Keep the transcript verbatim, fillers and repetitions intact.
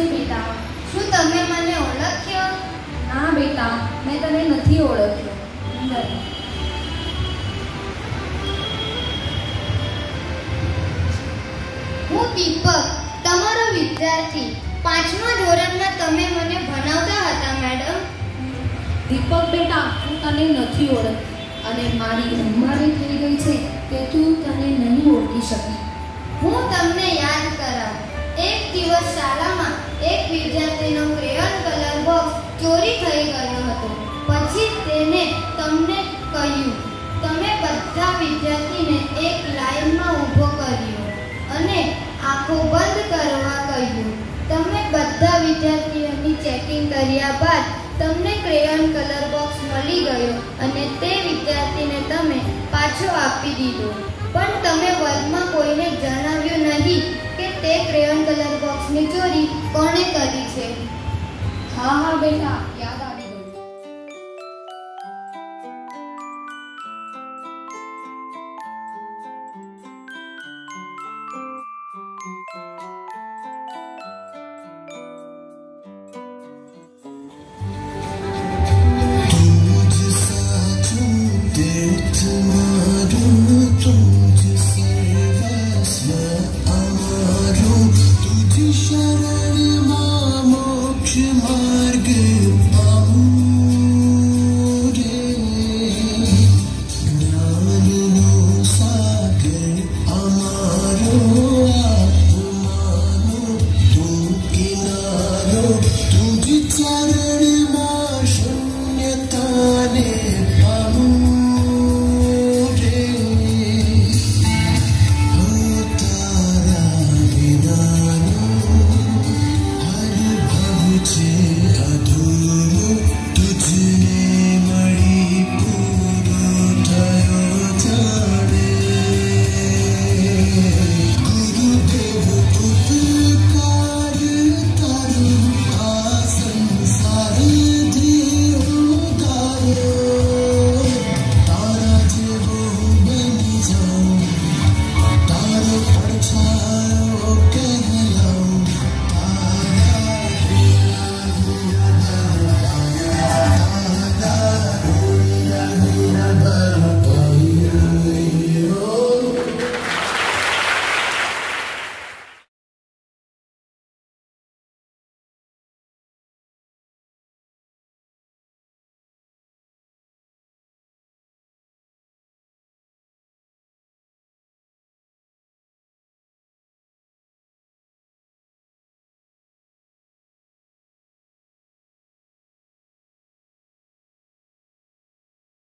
નમસ્તે બેટા. શું તમે મને ઓળખ્યો? ના બેટા, મેં તને નથી ઓળખ્યો. અંદર. હું દીપક, તમારો વિદ્યાર્થી. પાંચમા ધોરણમાં તમે મને ભણાવતા હતા મેડમ. દીપક બેટા, હું તને નથી ઓળખતી અને મારી ઉંમર થઈ ગઈ છે કે તું તને નહીં ઓળખી શકી. હું તમને યાદ કરાવું. એક દિવસ શાળામાં એક વિદ્યાર્થીનો ક્રેયોન કલર બોક્સ ચોરી થઈ ગયો હતો. પછી તેને તમને કહ્યું. તમે બધા વિદ્યાર્થીને એક લાઈનમાં ઊભો કર્યો અને આંખો બંધ કરવા કહ્યું. તમે બધા વિદ્યાર્થીઓની ચેકિંગ કર્યા બાદ તમને ક્રેયોન કલર બોક્સ મળી ગયો અને તે વિદ્યાર્થીને તમે પાછો આપી દીધો. પણ તમે વર્ગમાં કોઈને જણાવ્યું નહીં કે તે ક્રેયોન કલર બોક્સની ચોરી કોણે કરી છે. હા હા બેટા, યાદ આવી ગયું. to